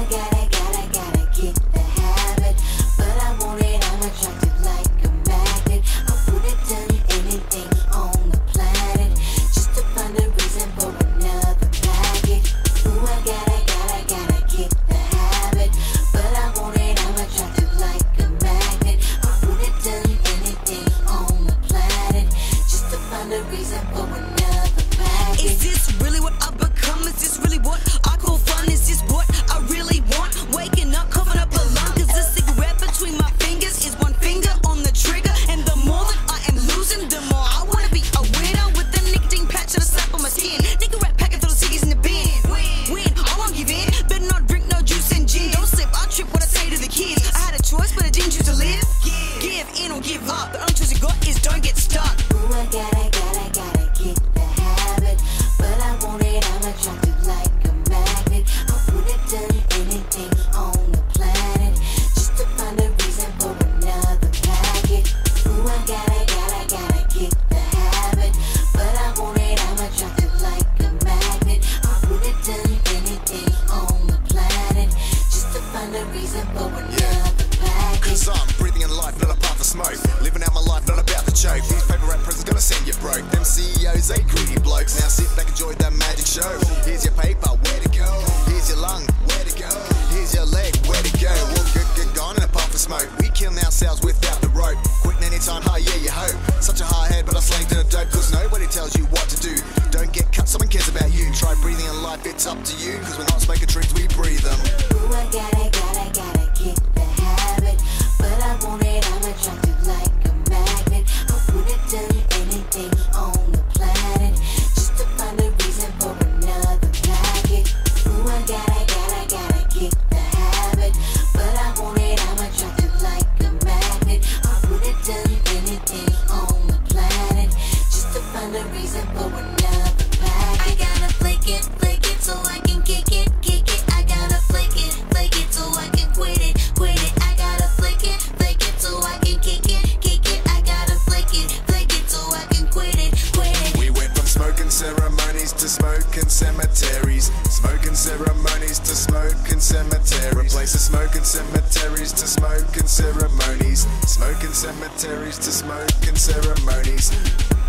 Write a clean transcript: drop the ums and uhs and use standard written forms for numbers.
I gotta kick the habit, but I want it, I'm attracted like a magnet. I'll put it down anything on the planet, just to find a reason for another packet. Ooh, I gotta kick the habit, but I want it, I'm attracted like a magnet. I'll put it down anything on the planet, just to find a reason for another packet. Is this really what I've become? Is this really what I call fun? Is this what I really want? Waking up, coughing up a lung, cause the cigarette between my fingers is one finger on the trigger. And the more that I am losing, the more I wanna be a winner, with the nicotine patch and a slap on my skin. Cigarette packet, throw the ciggies in the bin. Win, I won't give in. Better not drink no juice and gin. Don't slip, I'll trip what I say to the kids. I had a choice, but I didn't choose to live. Give in or give up. The only choice you got is don't get stuck. Ooh, I gotta kick the habit, but I want it, I'm attracted like a magnet. I'll put it down anything on the planet, just to find a reason for another packet. Ooh, I gotta kick the habit, but I want it, I'm attracted like a magnet. I'll put it down anything on the planet, just to find a reason for another packet. Cause I'm breathing in life, not a puff of smoke. Living out my life, not about to choke. These paper rap presents gonna send you broke. Them CEOs, they greedy blokes. Now sit back, enjoy that magic show. Here's your paper, where to go? Here's your lung, where to go? Here's your leg, where to go? We'll get gone in a puff of smoke. We killing ourselves without the rope. Quitting anytime, hi, yeah, you hope. Such a hard head, but I slanged in a dope. Cause nobody tells you what to do. Don't get cut, someone cares about you. Try breathing in life, it's up to you. Cause we're not smoking trees, we breathe them. Ooh, I gotta kick the habit, but I want it, I'm attracted like a magnet. I'll put it down anything on the planet, just to find a reason for another packet. Ooh, I gotta kick the habit, but I want it, I'm attracted like a magnet. I'll put it down anything on the planet, just to find a reason for another packet. I gotta flick it so I can kick it. I gotta flick it so I can quit it. I gotta flick it so I can kick it. I gotta flick it so I can quit it. We went from smoking ceremonies to smoking cemeteries. Smoking ceremonies to smoking cemeteries. Replace the smoking cemeteries to smoking ceremonies. Smoking cemeteries to smoking ceremonies.